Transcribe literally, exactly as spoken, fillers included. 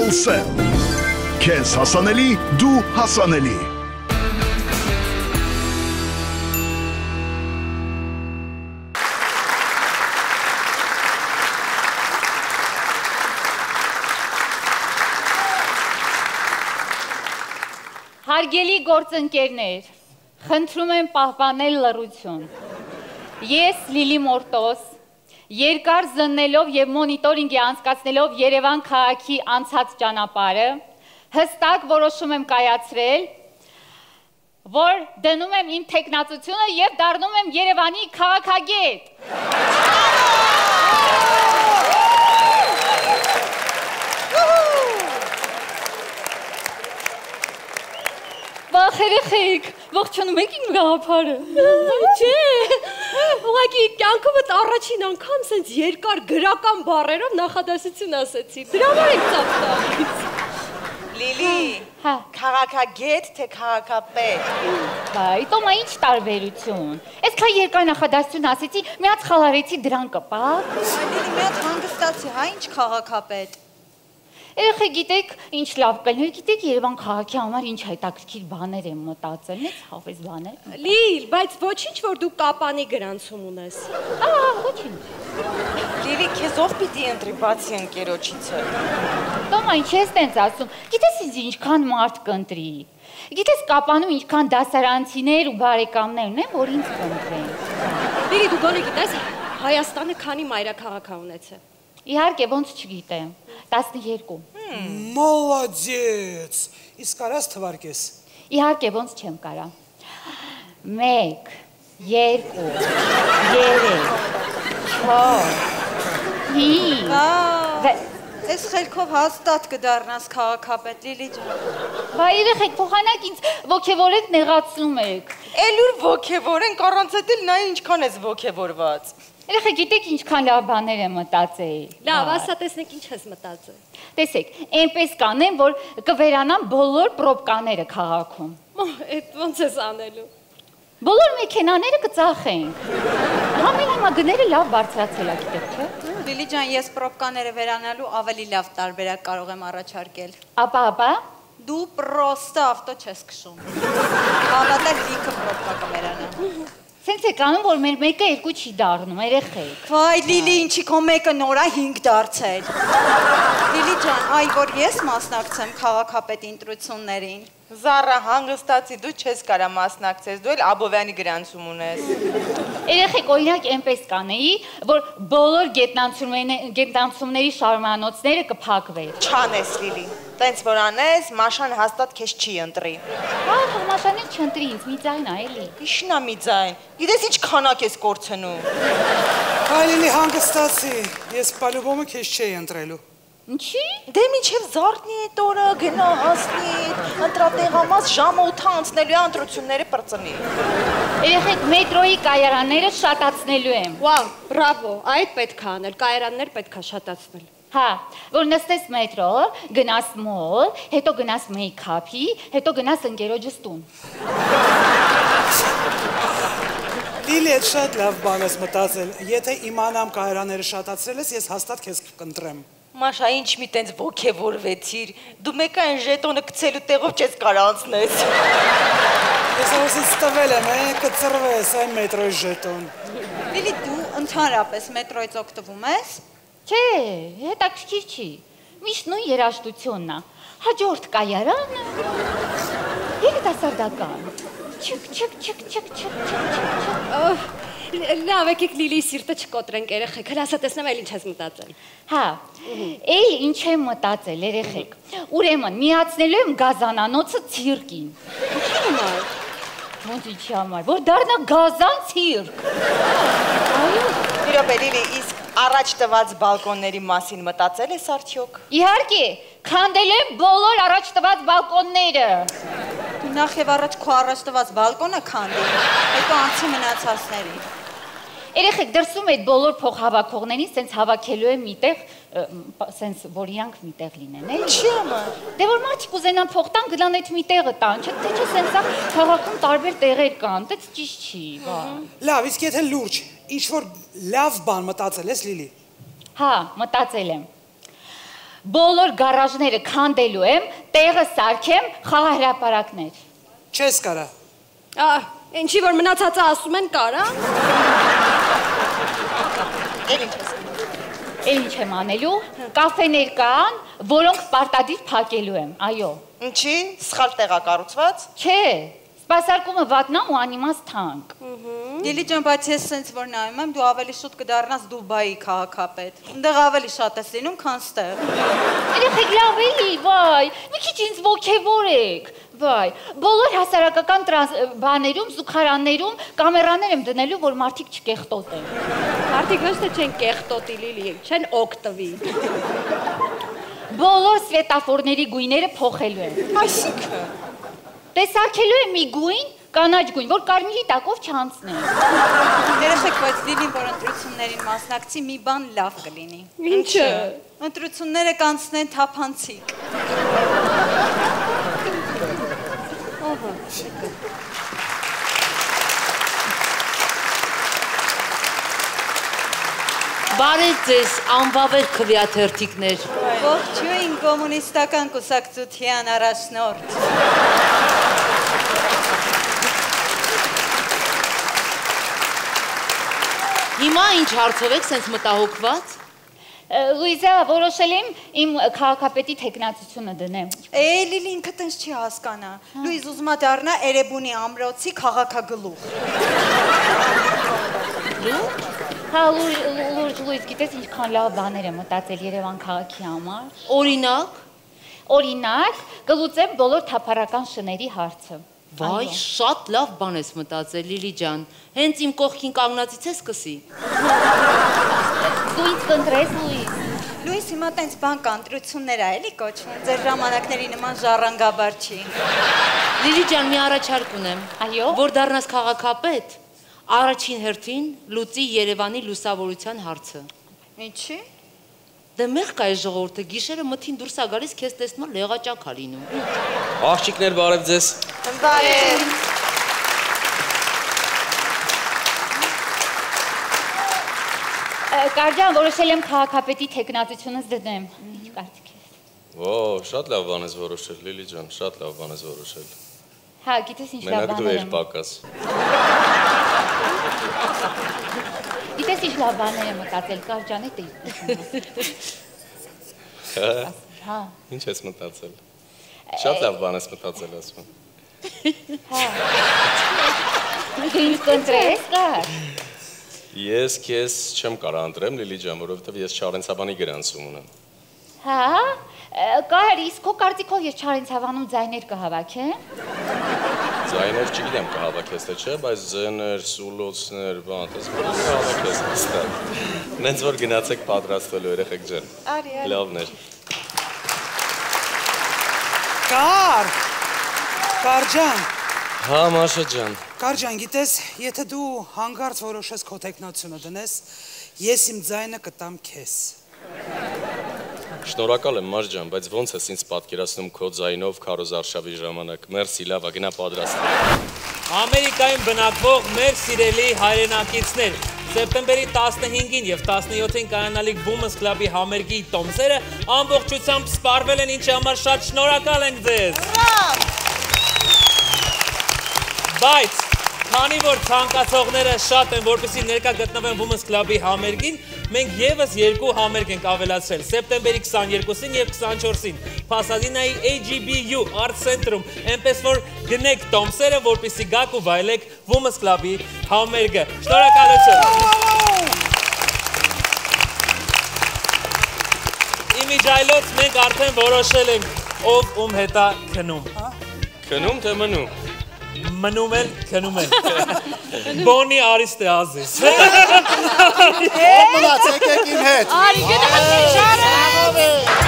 Telcel. Քեզ հասանելի, դու հասանելի։ Հարգելի գործընկերներ, խնդրում եմ պահպանել լռություն։ Ես Լիլի Մորտոս, երկար զննելով և մոնիտորինգի անցկացնելով Երևան քաղաքի անցած ճանապարհը, հստակ որոշում եմ կայացրել, որ դնում եմ իմ թեկնածությունը և դառնում եմ Երևանի քաղաքագետ։ Վախ երեխեք, ողջունում եք իմ գաղափարը։ Չէ, ուղղակի կյանքումդ առաջին անգամ սենց երկար գրական բառերով նախադասություն ասեցի, դրա համար եք ծափտալից։ Լիլի, քաղաքագետ թե քաղաքապետ։ Բայց ոմա ինչ տարբերություն։ Այսքան երկար նախադասություն ասեցի, մի հատ խալարեցի դրան կպակ։ Լիլի, մի հատ հանգստացի, հա ինչ քաղաքապետ։ Երեխեք գիտեք ինչ լավ կլիներ, գիտեք Երևան քաղաքի համար ինչ հետաքրքիր բաներ եմ մտածել, մեծ հավես բաներ։ Լիլ, բայց ոչինչ որ դու կապանի գրանցում ունես։ Ահա, ոչինչ։ Լիլի, քեզ ով պիտի ընտրի բացի ընկերոջիցը։ Տոմա, ինչ ես տենց ասում, գիտես ինձ ինչքան մարդ կընտրի։ Գիտես կապանում ինչքան դասարանցիներ ու բարեկամներ ունեն, որ ինձ կընտրեն։ Լիլի, դու գոնե գիտես Հայաստանը քանի մայրաքաղաք ա ունեցել։ Իհարկե, ոնց չգիտեմ, տասնյոթ։ Մոլոդեց, իսկ կարաս թվարկես։ Իհարկե, ոնց չեմ կարա։ Մեկ, երկու, երեք, չորս, հինգ։ Այս խելքով հաստատ կդառնաս քաղաքապետ, Լիլի ջան։ Բա երեխեք, փոխանակ ինձ ոգևորեք նեղացնում եք։ Էլուր ոգևորենք, առանց էդ էլ նա ինչքան ես ոգևորված։ Երեխեք, գիտեք ինչքան լավ բաներ եմ մտածել։ Լավ, ասա տեսնենք ինչ ես մտածել։ Տեսեք, այնպես կանեմ, որ կվերանան բոլոր պրոբկաները քաղաքում։ Էդ ոնց ես անելու։ Բոլոր մեքենաները կծախենք։ Ամեն հիմա գները լավ բարձրացել ա, գիտեք, չէ՞։ Լիլի ջան, ես պրոբկաները վերանալու ավելի լավ տարբերակ կարող եմ առաջարկել։ Ապա, ապա։ Դու պրոստը ավտո չես քշում։ Հավատա լիքը պրոբկա կվերանա։ Սենց եք անում, որ մեր մեկը երկու չի դառնում, երեխեք։ Վայ, Լիլի, ինչի քո մեկը նորա հինգ դարձել։ Լիլի ջան, այ որ ես մասնակցեմ քաղաքապետի ընտրություններին։ Զառա, հանգստացի, դու չես կարա մասնակցես, դու էլ Աբովյանի գրանցում ունես։ Երեխեք, օրինակ այնպես կանեի, որ բոլոր գետնանցումների շարմանոցները կփակվեն։ Չանես, Լիլի, տենց որ անես, Մաշան հաստատ քեզ չի ընտրի։ Հա, Մաշանին չընտրի ինձ, մի ձայն ա, էլի։ Իշնա մի ձայն, գիտես ինչ քանակ ես կորցնում։ Հայ Լիլի, հանգստացի, ես պալուբոմը քեզ չէի ընտրելու։ Ինչի։ Դե միջև զարթնի էդ օրը, գնա հասնի, ընտրատեղամաս ժամը ութ անցնելու է ընտրությունները պրծնի։ Երեխեք, մետրոյի կայարանները շատացնելու եմ։ Վավ, բրավո, այդ պետք է անել, կայարաններ պետք է շատացնել։ Հա, որ նստես մետրո, գնաս մոլ, հետո գնաս մեյքափի, հետո գնաս ընկերոջս տուն։ Լիլի, այդ շատ լավ բան ես մտածել, եթե իմանամ կայարանները շատացրել ես, ես հաստատ քեզ կընտրեմ։ Մաշա, ինչ մի տենց ոգևորվեցիր, դու մեկը այն ժետոնը գցելու տեղով չես կարա անցնես։ Ես ասես տվել եմ, կծրվես այն մետրոյի ժետոն։ Լիլի, դու ընդհանրապես մետրոյից օգտվում ես։ Չէ, հետաքրքիր չի, միշտ նույն երաժշտությունն ա, հաջորդ կայարանը, երիտասարդական, չիկ, չիկ, չիկ, չիկ, չիկ, չիկ, Լավ, եկեք Լիլիի սիրտը չկոտրենք երեխեք, հələ ասա տեսնեմ այլ ինչ ես մտածել։ Հա, էյ ինչ եմ մտածել երեխեք, ուրեմն միացնելու եմ գազանանոցը ցիրկին։ Ինչի համար։ Ոնց ինչի համար, որ դառնա գազան ցիրկ։ Իրոք Լիլի, իսկ առաջ տված բալկոնների մասին մտածել ես արդյոք։ Իհարկե, քանդել եմ բոլոր առաջ տված բալկոնները։ Դու նախ եւ առաջ քո առաջ տված բալկոնը քանդի, հետո անցի մնացածներին։ Երեխեք, դրսում այդ բոլոր փոխհավաքողներին սենց հավաքելու եմ միտեղ, սենց որ իրանք միտեղ լինեն, էլի։ Չի համար։ Դե որ մարդիկ ուզենան փող տան, գնան այդ միտեղը տան, չէ՞ թե չէ սենց քաղաքում տարբեր տեղեր կան, դա ճիշտ չի, բա։ Լավ, իսկ եթե լուրջ, ինչ որ լավ բան մտածել ես Լիլի։ Հա, մտածել եմ։ բոլոր գարաժները քանդելու եմ, տեղը սարքեմ, խաղահրապարակներ։ Չես կարա։ Ահ, ինչի որ մնացածը ասում են կարա։ Էլ ինչ եմ անելու, կաֆեներ կան, որոնք պարտադիր փակելու եմ, այո։ Ինչի, սխալ տեղ ա կառուցված։ Չէ, սպասարկումը վատնամ ու անիմաց թանկ։ Լիլի ջան, բայց ես սենց որ նայում եմ, դու ավելի շուտ կդառնաս Դուբայի քաղաքապետ։ Այնտեղ ավելի շատ ես լինում, քան ստեղ։ Երեխեք լավ էլի, վայ, մի քիչ ինձ ոգևորեք, վայ, բոլոր հասարակական բաներում, զուգարաններում կամերաներ եմ դնելու, որ մարդիկ չկեղտոտեն։ Մարդիկ ոչ թե չեն կեղտոտի Լիլի, չեն օգտվի։ Բոլոր սվետաֆորների գույները փոխելու եմ։ Այսինքն։ Տեսակելու եմ մի գույն, կանաչ գույն, որ կարմիրի տակով չանցնեն։ Երեխեք, բայց Լիլին, որ ընտրություններին մասնակցի, մի բան լավ կլինի։ Ինչը։ Ընտրությունները կանցնեն թափանցիկ։ Բարև ձեզ, անվավեր քվեաթերթիկներ։ Ողջույն կոմունիստական կուսակցության առաջնորդ։ Հիմա ինչ հարցով եք սենց մտահոգված։ Լուիզա, որոշել եմ իմ քաղաքապետի թեկնածությունը դնեմ։ Է, Լիլի ինքը տենց չի հասկանա։ Լուիզ ուզում է դառնա Էրեբունի ամրոցի քաղաքագլուխ։ Հա, լուրջ Լուիզ, գիտես ինչքան լավ բաներ եմ մտածել Երևան քաղաքի համար։ Օրինակ։ Օրինակ, կլուծեմ բոլոր թափառական շների հարցը։ Վայ, շատ լավ բան ես մտածել, Լիլի ջան։ Հենց իմ կողքին կանգնածից ես սկսի։ Դու ինձ կընտրես, Լուիզ։ Լուիզ, հիմա տենց բան կա, ընտրություններ ա էլի կոչվում, ձեր ժամանակների նման ժառանգաբար չի։ Լիլի ջան, մի առաջարկ ունեմ։ Այո։ Որ դառնաս քաղաքապետ, առաջին հերթին լուծի Երևանի լուսավորության հարցը։ Ինչի՞։ Դե մեղք է ժողովուրդը, գիշերը մթին դուրս ա գալիս, քեզ տեսնում լեղաճակ ա լինում։ Աղջիկներ, բարև ձեզ։ Բարև։ Կարջան, որոշել եմ քաղաքապետի թեկնածությունս դնեմ։ Ինչ կարծիք ես։ Ո, շատ լավ բան ես որոշել, Լիլի ջան, շատ լավ բան ես որոշել։ Հա, գիտես ինչ լավ Մենակ դու բաներ ես եմ։ պակաս։ Գիտես ինչ լավ բաներ եմ մտածել, Կարջան, էդ է։ Հա։ Ինչ ես մտածել։ Շատ լավ բան ես մտածել, ասում եմ։ Հա։ Դու ինձ կընտրես, կար։ Ես քեզ չեմ կարող ընտրեմ, Լիլի ջան, որովհետև ես Չարենցավանի գրանցում ունեմ։ Հա, կար, իսկ քո կարծիքով ես Չարենցավանում ձայներ կհավաքեմ։ Ձայներ չգիտեմ կհավաքես թե չէ, բայց ձեներ, սուլոցներ, բան, տես կհավաքես հստակ։ Նենց որ գնացեք պատրաստվելու երեխեք ջան։ Արի, արի։ Լավն էր։ Կար։ Կար ջան։ Հա, Մաշա ջան։ Կար ջան, գիտես, եթե դու հանգարց որոշես քո տեխնացիոնը դնես, ես իմ ձայնը կտամ քեզ։ Շնորհակալ եմ, Մաշ ջան, բայց ոնց ես ինձ պատկերացնում քո ձայնով Քարոզ Արշավի ժամանակ։ Մերսի, լավ, գնա պատրաստ։ Ամերիկայում բնակվող մեր սիրելի հայրենակիցներ, սեպտեմբերի տասնհինգին եւ տասնյոթին կայանալիք Women's Club-ի համերգի տոմսերը ամբողջությամբ սպառվել են, ինչի համար շատ շնորհակալ ենք ձեզ։ Բայց քանի որ ցանկացողները շատ են, որպեսզի ներկա գտնվեն Women's Club-ի համերգին, մենք եւս երկու համերգ ենք ավելացրել՝ սեպտեմբերի քսաներկուսին եւ քսանչորսին Pasadena-ի A G B U Art Center-ում, այնպես որ գնեք տոմսերը, որպեսզի գաք ու վայելեք Women's Club-ի համերգը։ Շնորհակալություն։ Իմիջայլոց մենք արդեն որոշել ենք ով ում հետ է քնում։ Քնում թե մնում։ Մնում էլ, քնում էլ։ Բոնի Արիստե Ազիզ։ Ո՞վ մնաց եկեք իմ հետ։ Արի, գնացի շարը։